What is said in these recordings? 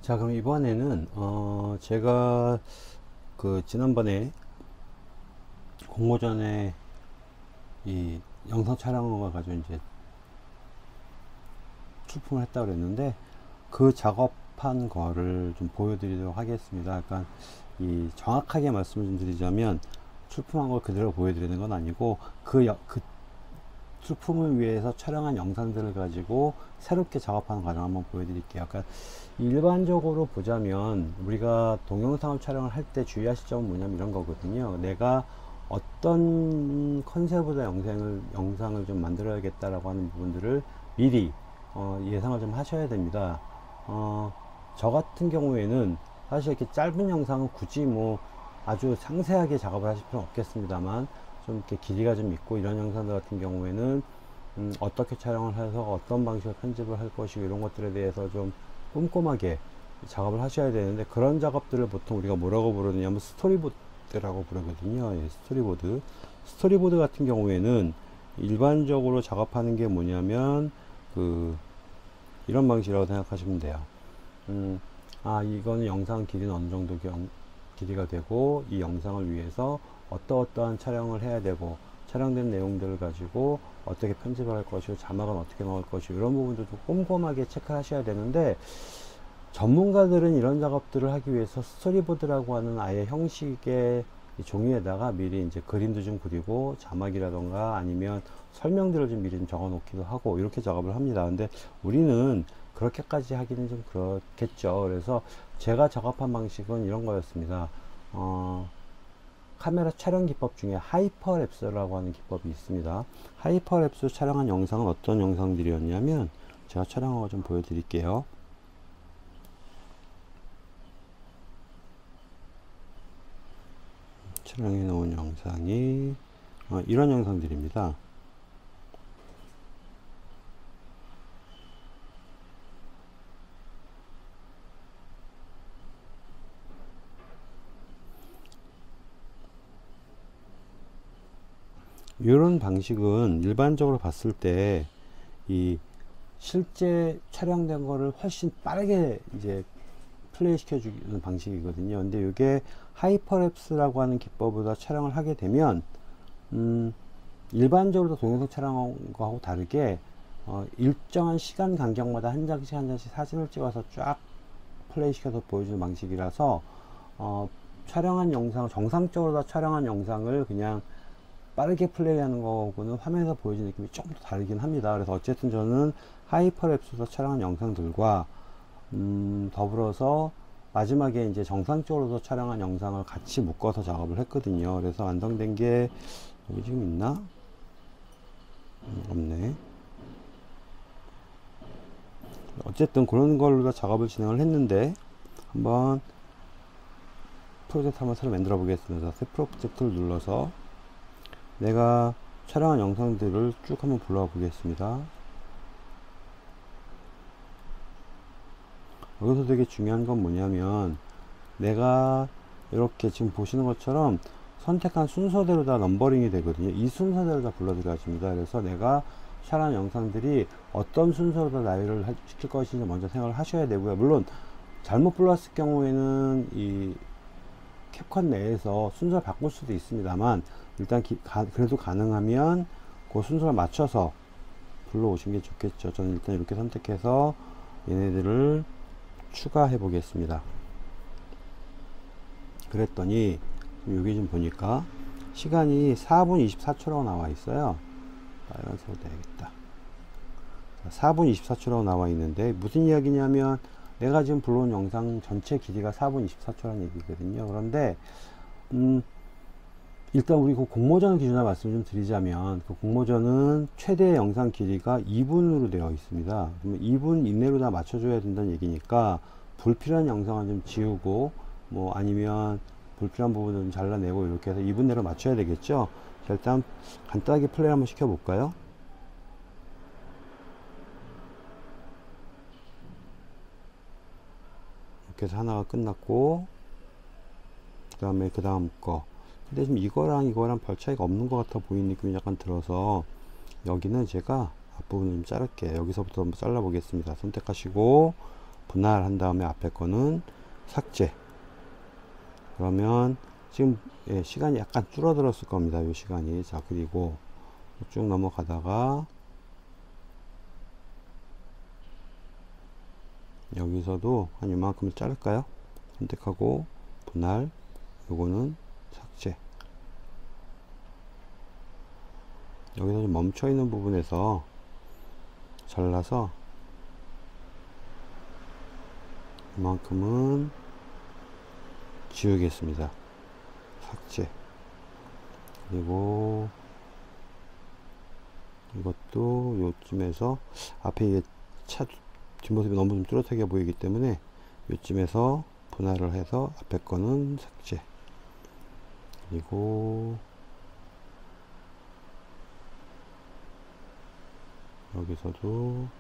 자, 그럼 이번에는 제가 그 지난번에 공모전에 이 영상 촬영을 가지고 이제 출품을 했다고 그랬는데, 그 작업한 거를 좀 보여드리도록 하겠습니다. 약간 이 정확하게 말씀을 좀 드리자면, 출품한 걸 그대로 보여드리는 건 아니고 그 출품을 위해서 촬영한 영상들을 가지고 새롭게 작업하는 과정을 한번 보여드릴게요. 그러니까 일반적으로 보자면 우리가 동영상을 촬영을 할 때 주의하실 점은 뭐냐면 이런 거거든요. 내가 어떤 컨셉으로 영상을 좀 만들어야겠다라고 하는 부분들을 미리 예상을 좀 하셔야 됩니다. 저 같은 경우에는 사실 이렇게 짧은 영상은 굳이 뭐 아주 상세하게 작업을 하실 필요는 없겠습니다만, 좀 이렇게 길이가 좀 있고 이런 영상들 같은 경우에는 어떻게 촬영을 해서 어떤 방식으로 편집을 할 것이고 이런 것들에 대해서 좀 꼼꼼하게 작업을 하셔야 되는데, 그런 작업들을 보통 우리가 뭐라고 부르느냐면 스토리보드라고 부르거든요. 예, 스토리보드 같은 경우에는 일반적으로 작업하는 게 뭐냐면 이런 방식이라고 생각하시면 돼요. 이거는 영상 길이는 어느 정도 길이가 되고, 이 영상을 위해서 어떠한 촬영을 해야 되고, 촬영된 내용들을 가지고 어떻게 편집을 할 것이고, 자막은 어떻게 넣을 것이고, 이런 부분도 좀 꼼꼼하게 체크하셔야 되는데, 전문가들은 이런 작업들을 하기 위해서 스토리보드라고 하는 아예 형식의 종이에다가 미리 이제 그림도 좀 그리고 자막이라던가 아니면 설명들을 좀 미리 좀 적어 놓기도 하고 이렇게 작업을 합니다. 근데 우리는 그렇게까지 하기는 좀 그렇겠죠. 그래서 제가 작업한 방식은 이런 거였습니다. 카메라 촬영 기법 중에 하이퍼랩스라고 하는 기법이 있습니다. 하이퍼랩스 촬영한 영상은 어떤 영상들이었냐면, 제가 촬영한 거 좀 보여드릴게요. 촬영해 놓은 영상이 이런 영상들입니다. 이런 방식은 일반적으로 봤을 때 이 실제 촬영된 거를 훨씬 빠르게 이제 플레이 시켜주는 방식이거든요. 근데 이게 하이퍼랩스라고 하는 기법보다 촬영을 하게 되면 일반적으로 동영상 촬영한 거하고 다르게 일정한 시간 간격마다 한 장씩 한 장씩 사진을 찍어서 쫙 플레이 시켜서 보여주는 방식이라서 촬영한 영상, 정상적으로 촬영한 영상을 그냥 빠르게 플레이하는 거하고는 화면에서 보여지는 느낌이 조금 더 다르긴 합니다. 그래서 어쨌든 저는 하이퍼랩스에서 촬영한 영상들과 더불어서 마지막에 이제 정상적으로 촬영한 영상을 같이 묶어서 작업을 했거든요. 그래서 완성된 게 여기 지금 있나? 없네. 어쨌든 그런 걸로 다 작업을 진행을 했는데, 한번 프로젝트 한번 새로 만들어 보겠습니다. 새 프로젝트를 눌러서 내가 촬영한 영상들을 쭉 한번 불러와 보겠습니다. 여기서 되게 중요한 건 뭐냐면, 내가 이렇게 지금 보시는 것처럼 선택한 순서대로 다 넘버링이 되거든요. 이 순서대로 다 불러들여집니다. 그래서 내가 촬영한 영상들이 어떤 순서로 다 나열을 시킬 것인지 먼저 생각을 하셔야 되고요. 물론 잘못 불렀을 경우에는 이 캡컷 내에서 순서를 바꿀 수도 있습니다만, 일단 그래도 가능하면 그 순서를 맞춰서 불러오시는 게 좋겠죠. 저는 일단 이렇게 선택해서 얘네들을 추가해 보겠습니다. 그랬더니 여기 좀 보니까 시간이 4분 24초라고 나와 있어요. 빨간색으로 돼야겠다. 4분 24초라고 나와 있는데, 무슨 이야기냐면 내가 지금 불러온 영상 전체 길이가 4분 24초라는 얘기거든요. 그런데 일단 우리 그 공모전 기준으로 말씀 좀 드리자면, 그 공모전은 최대 영상 길이가 2분으로 되어 있습니다. 그러면 2분 이내로 다 맞춰줘야 된다는 얘기니까 불필요한 영상은 좀 지우고, 뭐 아니면 불필요한 부분을 좀 잘라내고 이렇게 해서 2분 내로 맞춰야 되겠죠. 자, 일단 간단하게 플레이 한번 시켜볼까요? 이렇게 해서 하나가 끝났고, 그 다음에 그 다음 거. 근데 지금 이거랑 별 차이가 없는 것 같아 보이는 느낌이 약간 들어서, 여기는 제가 앞부분을 좀 자를게요. 여기서부터 한번 잘라 보겠습니다. 선택하시고 분할한 다음에 앞에 거는 삭제. 그러면 지금 시간이 약간 줄어들었을 겁니다. 이 시간이. 자, 그리고 쭉 넘어가다가 여기서도 한 이만큼을 자를까요? 선택하고 분할, 요거는 삭제. 여기서 좀 멈춰 있는 부분에서 잘라서 이만큼은 지우겠습니다. 삭제. 그리고 이것도 요쯤에서 앞에 이게 차 뒷모습이 너무 좀 뚜렷하게 보이기 때문에 요쯤에서 분할을 해서 앞에 거는 삭제. 그리고 여기서도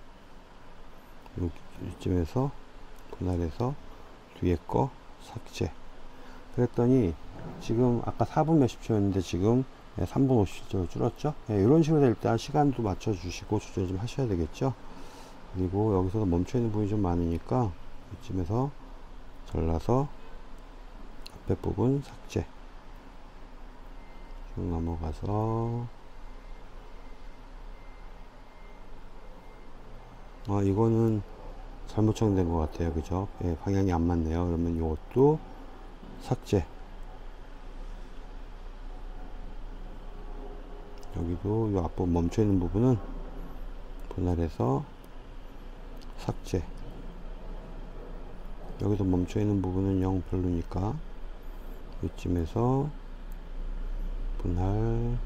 요쯤에서 분할해서 뒤에 거 삭제. 그랬더니 지금 아까 4분 몇십 초였는데 지금 3분 50초 줄었죠. 이런 식으로 일단 시간도 맞춰 주시고 조절 좀 하셔야 되겠죠. 그리고 여기서 멈춰 있는 부분이 좀 많으니까 이쯤에서 잘라서 앞에 부분 삭제. 쭉 넘어가서 이거는 잘못 정된 것 같아요. 그죠? 방향이 안 맞네요. 그러면 이것도 삭제. 여기도 이 앞부분 멈춰 있는 부분은 분할해서 삭제. 여기도 멈춰 있는 부분은 영 별로니까 이쯤에서 분할,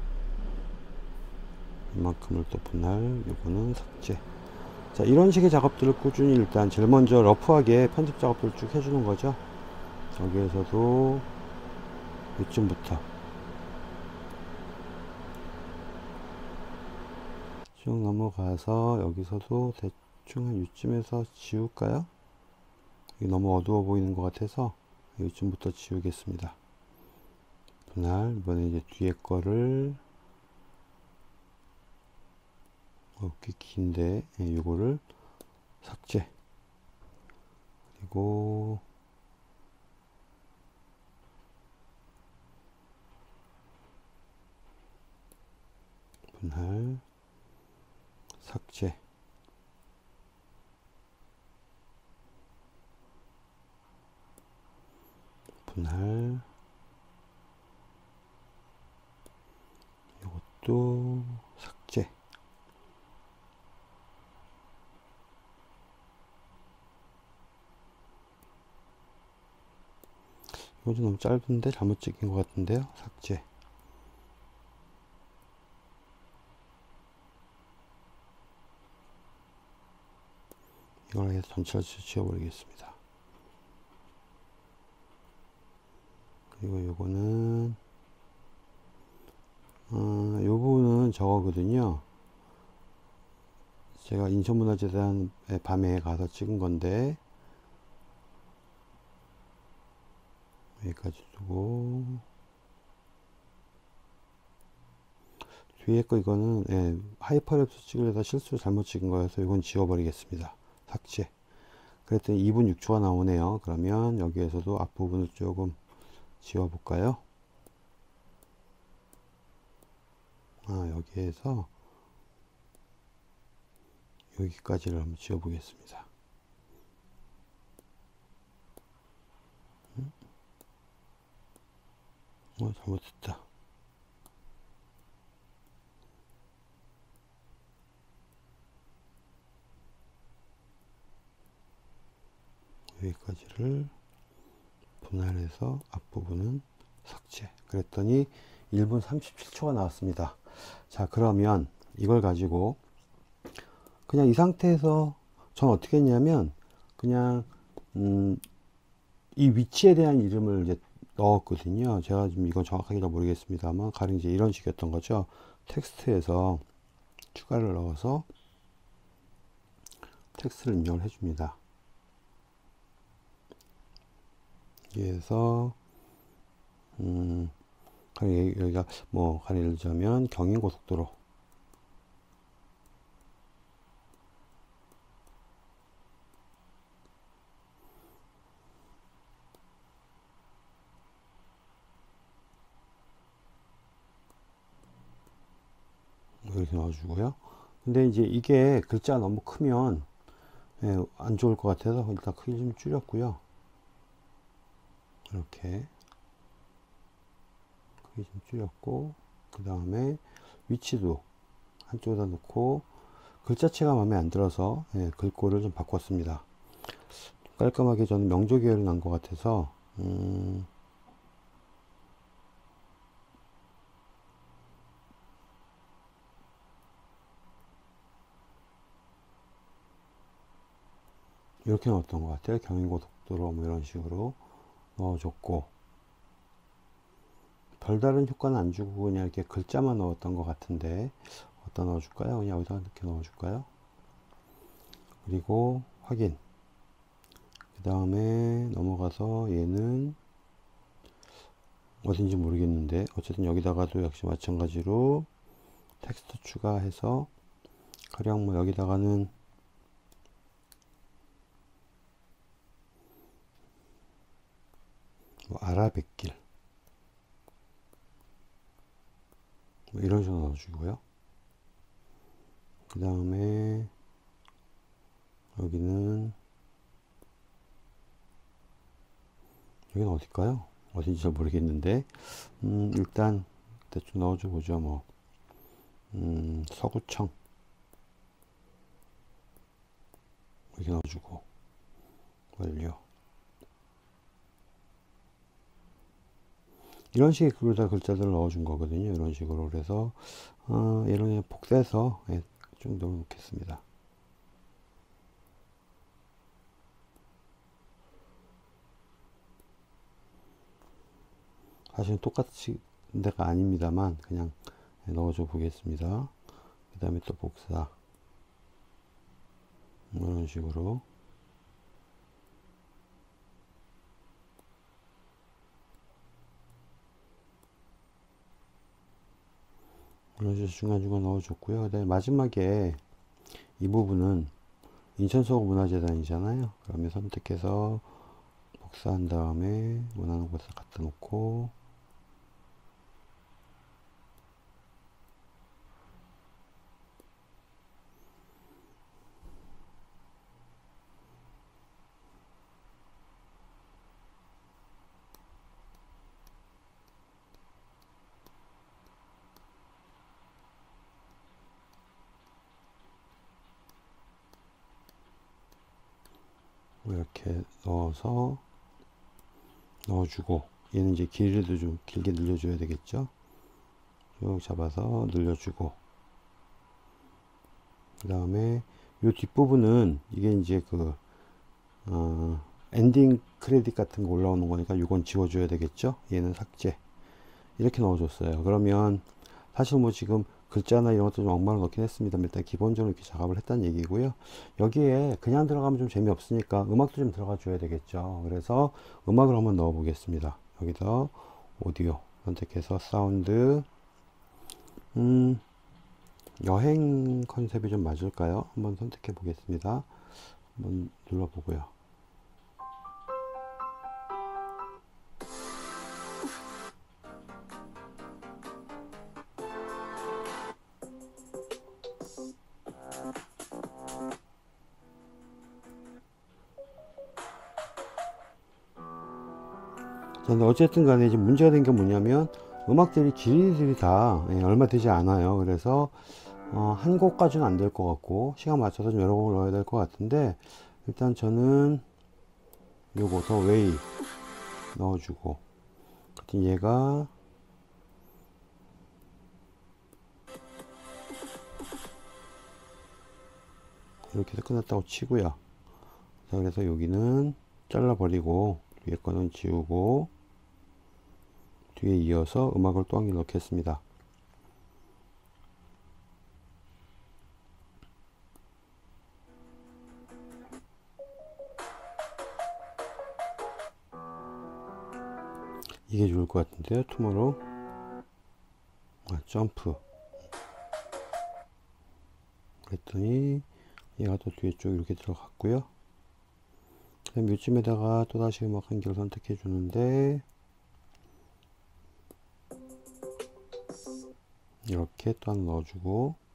이만큼을 또 분할, 요거는 삭제. 자, 이런 식의 작업들을 꾸준히 일단 제일 먼저 러프하게 편집 작업들을 쭉 해주는 거죠. 여기에서도 이쯤부터 쭉 넘어가서 여기서도 대충 한 이쯤에서 지울까요? 이게 너무 어두워 보이는 것 같아서 이쯤부터 지우겠습니다. 분할. 이번에 이제 뒤에 거를 꽤 긴데 요거를 삭제. 그리고 분할, 삭제. 분할. 이것도 삭제. 이거 좀 너무 짧은데 잘못 찍힌 것 같은데요. 삭제. 이걸 해서 전체를 지워버리겠습니다. 그리고 요거는 요 부분은 저거거든요. 제가 인천문화재단 밤에 가서 찍은 건데 여기까지 두고 뒤에 거 이거는 하이퍼랩스 찍으려다 실수로 잘못 찍은 거여서 이건 지워버리겠습니다. 삭제. 그랬더니 2분 6초가 나오네요. 그러면 여기에서도 앞부분을 조금 지워볼까요? 여기에서 여기까지를 한번 지워보겠습니다. 잘못했다. 여기까지를 분할해서 앞부분은 삭제. 그랬더니 1분 37초가 나왔습니다. 자, 그러면 이걸 가지고 그냥 이 상태에서 전 어떻게 했냐면 그냥 이 위치에 대한 이름을 이제 넣었거든요. 제가 지금 이건 정확하게 잘 모르겠습니다만 가령 이제 이런 식이었던 거죠. 텍스트에서 추가를 넣어서 텍스트를 입력을 해줍니다. 여기에서 여기가 뭐 가령 예를 들자면 경인고속도로 이렇게 넣어주고요. 근데 이제 이게 글자가 너무 크면 예, 안 좋을 것 같아서 일단 크기 좀 줄였고요. 이렇게 크기 좀 줄였고, 그 다음에 위치도 한쪽에다 놓고, 글자체가 마음에 안 들어서 예, 글꼴을 좀 바꿨습니다. 깔끔하게 저는 명조 계열이 난 것 같아서 이렇게 넣었던 것 같아요. 경인고속도로 뭐 이런 식으로 넣어줬고, 별다른 효과는 안 주고 그냥 이렇게 글자만 넣었던 것 같은데 어디다 넣어줄까요? 그냥 여기다 이렇게 넣어줄까요? 그리고 확인. 그 다음에 넘어가서 얘는 어딘지 모르겠는데 어쨌든 여기다가도 역시 마찬가지로 텍스트 추가해서 가령 뭐 여기다가는 뭐 아라뱃길 뭐 이런 식으로 넣어주고요. 그 다음에 여기는 어딜까요? 어딘지 잘 모르겠는데 일단 대충 넣어줘 보죠. 뭐 서구청 이렇게 넣어주고 완료. 이런 식으로 다 글자들을 넣어준 거거든요. 이런 식으로. 그래서 얘를 그냥 복사해서 예, 좀 넣어 놓겠습니다. 사실은 똑같이 데가 아닙니다만 그냥 넣어줘 보겠습니다. 그 다음에 또 복사 이런 식으로 이런 식으로 중간중간 넣어줬고요. 그 다음에 마지막에 이 부분은 인천서구문화재단이잖아요. 그러면 선택해서 복사한 다음에 원하는 곳에 갖다 놓고 이렇게 넣어서 넣어주고, 얘는 이제 길이도 좀 길게 늘려줘야 되겠죠. 쭉 잡아서 늘려주고, 그 다음에 이 뒷부분은 이게 이제 그 엔딩 크레딧 같은 거 올라오는 거니까 이건 지워줘야 되겠죠. 얘는 삭제. 이렇게 넣어줬어요. 그러면 사실 뭐 지금 글자나 이런 것도 좀 엉망을 넣긴 했습니다만 일단 기본적으로 이렇게 작업을 했다는 얘기고요. 여기에 그냥 들어가면 좀 재미없으니까 음악도 좀 들어가 줘야 되겠죠. 그래서 음악을 한번 넣어 보겠습니다. 여기서 오디오 선택해서 사운드 여행 컨셉이 좀 맞을까요? 한번 선택해 보겠습니다. 한번 눌러보고요. 근데 어쨌든 간에 지금 문제가 된 게 뭐냐면 음악들이 길이들이 다 얼마 되지 않아요. 그래서 한 곡까지는 안 될 것 같고 시간 맞춰서 좀 여러 곡을 넣어야 될 것 같은데 일단 저는 요거 더 웨이 넣어주고 얘가 이렇게 해서 끝났다고 치고요. 자, 그래서 여기는 잘라버리고 위에 거는 지우고 뒤에 이어서 음악을 또 한 개 넣겠습니다. 이게 좋을 것 같은데요. 투모로우 점프 그랬더니 얘가 또 뒤에 쪽 이렇게 들어갔고요. 그다음 요쯤에다가 또다시 음악 한 개를 선택해 주는데 이렇게 또 하나 넣어주고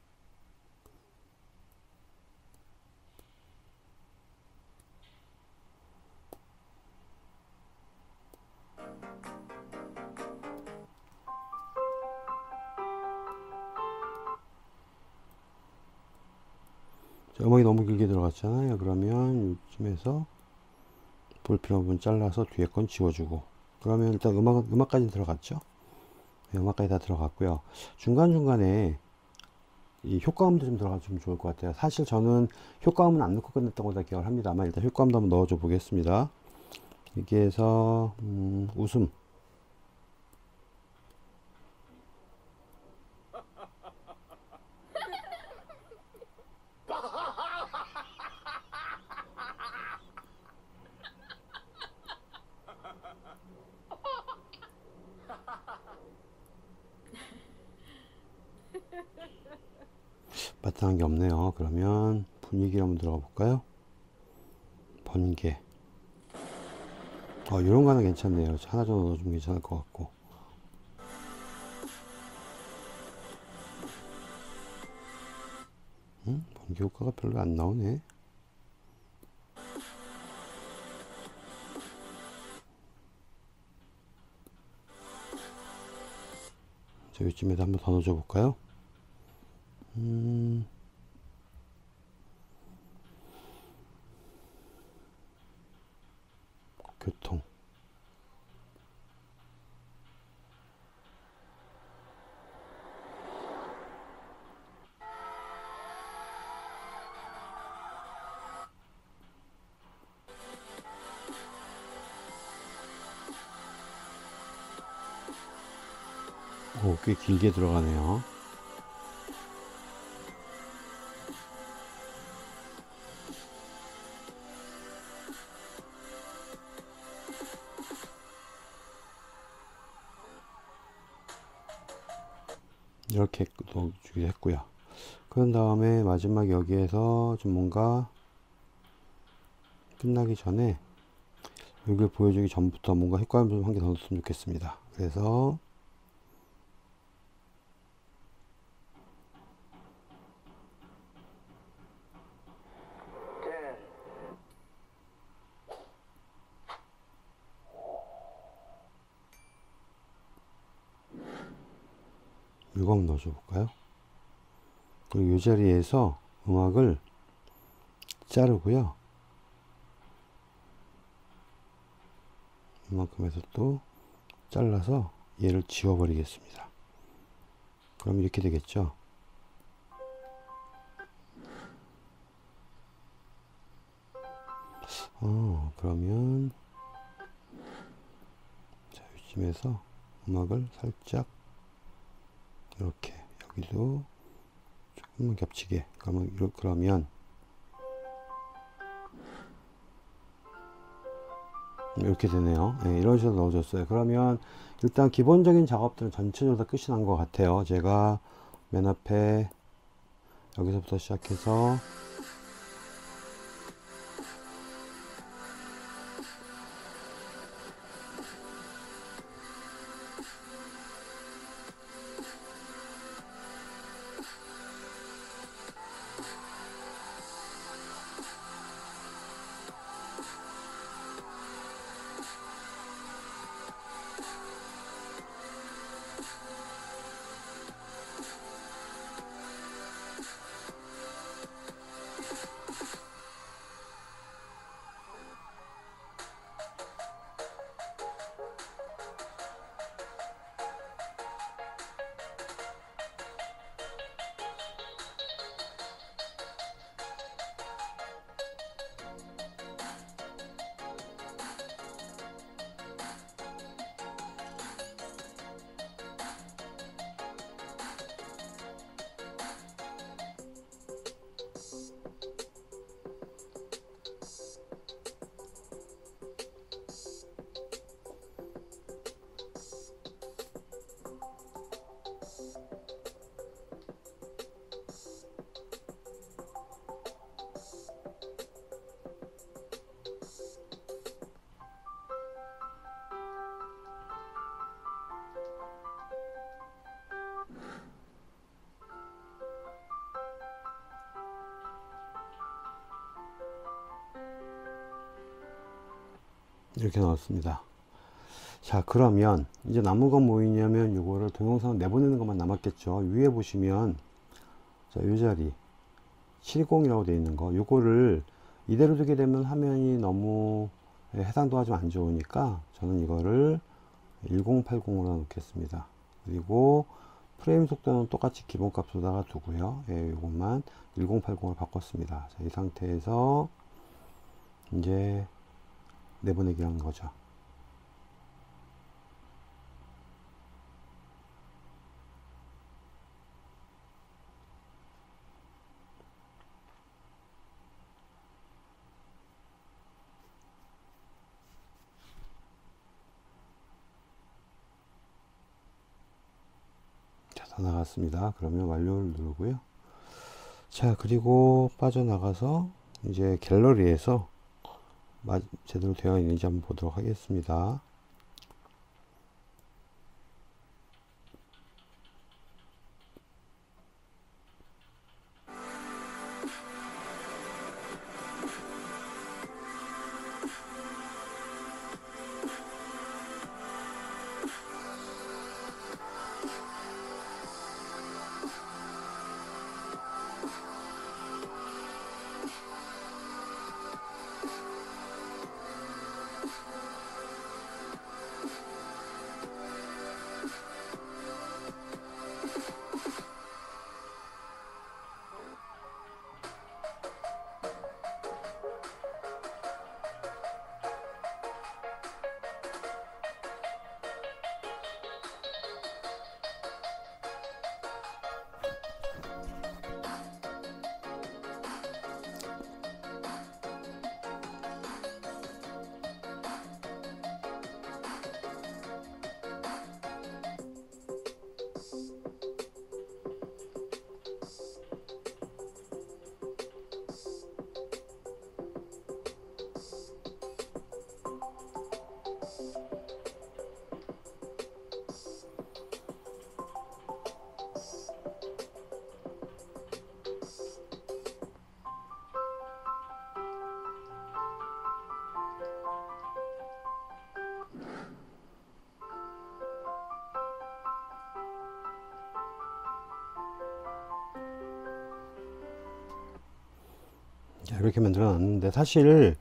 자, 음악이 너무 길게 들어갔잖아요. 그러면 이쯤에서 불필요한 부분 잘라서 뒤에 건 지워주고, 그러면 일단 음악까지 들어갔죠. 네, 음악까지 다 들어갔고요. 중간중간에 이 효과음도 좀 들어가면 좋을 것 같아요. 사실 저는 효과음은 안 넣고 끝냈다고 다 기억을 합니다만, 일단 효과음도 한번 넣어줘 보겠습니다. 여기에서 웃음, 마땅한 게 없네요. 그러면 분위기 한번 들어가 볼까요? 번개. 이런 거 하나 괜찮네요. 하나 정도 넣어주면 괜찮을 것 같고. 번개 효과가 별로 안 나오네. 자, 이쯤에도 한번 더 넣어줘 볼까요? 교통. 꽤 길게 들어가네요. 이렇게 넣어주기도 했고요. 그런 다음에 마지막 여기에서 좀 뭔가 끝나기 전에 여기를 보여주기 전부터 뭔가 효과음 좀 한 개 더 넣었으면 좋겠습니다. 그래서 이거 한번 넣어줘 볼까요? 그리고 이 자리에서 음악을 자르고요. 이만큼에서 또 잘라서 얘를 지워버리겠습니다. 그럼 이렇게 되겠죠. 그러면 자, 이쯤에서 음악을 살짝 이렇게, 여기도 조금만 겹치게, 그러면 이렇게 되네요. 네, 이런 식으로 넣어줬어요. 그러면 일단 기본적인 작업들은 전체적으로 다 끝이 난 것 같아요. 제가 맨 앞에 여기서부터 시작해서 이렇게 나왔습니다. 자, 그러면 이제 남은 건 뭐있냐면 요거를 동영상 내보내는 것만 남았겠죠. 위에 보시면 자, 이 자리 70이라고 되어 있는 거, 요거를 이대로 두게 되면 화면이 너무 해상도가 좀 안 좋으니까 저는 이거를 1080으로 놓겠습니다. 그리고 프레임 속도는 똑같이 기본값으로다가 두고요. 예, 이것만 1080으로 바꿨습니다. 자, 이 상태에서 이제 내보내기 하는 거죠. 자, 다 나갔습니다. 그러면 완료를 누르고요. 자, 그리고 빠져나가서 이제 갤러리에서 제대로 되어 있는지 한번 보도록 하겠습니다. 자, 이렇게 만들어 놨는데 사실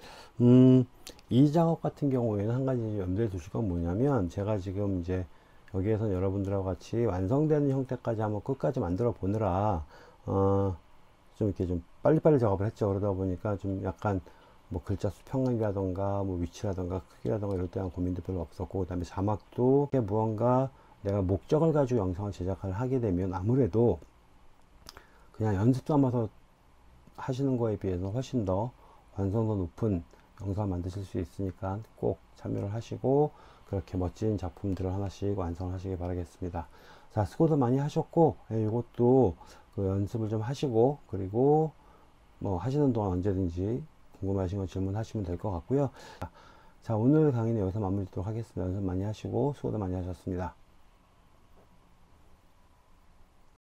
이 작업 같은 경우에는 한 가지 염두에 두실 건 뭐냐면, 제가 지금 이제 여기에서 여러분들하고 같이 완성되는 형태까지 한번 끝까지 만들어 보느라 좀 이렇게 좀 빨리빨리 작업을 했죠. 그러다 보니까 좀 약간 뭐 글자 수 평이라던가 뭐 위치라던가 크기라던가 이럴 때 한 고민도 별로 없었고, 그 다음에 자막도 무언가 내가 목적을 가지고 영상을 제작을 하게 되면 아무래도 그냥 연습 삼아서 하시는 거에 비해서 훨씬 더 완성도 높은 영상을 만드실 수 있으니까 꼭 참여를 하시고 그렇게 멋진 작품들을 하나씩 완성하시기 바라겠습니다. 자, 수고도 많이 하셨고, 이것도 그 연습을 좀 하시고, 그리고 뭐 하시는 동안 언제든지 궁금하신 거 질문하시면 될 것 같고요. 자, 오늘 강의는 여기서 마무리하도록 하겠습니다. 연습 많이 하시고 수고도 많이 하셨습니다.